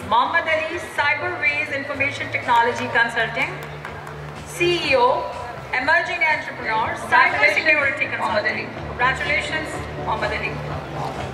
Mohammad Ali, Cyberwaze Information Technology Consulting, CEO, Emerging Entrepreneur, Cybersecurity Consulting. Congratulations, Mohammad Ali.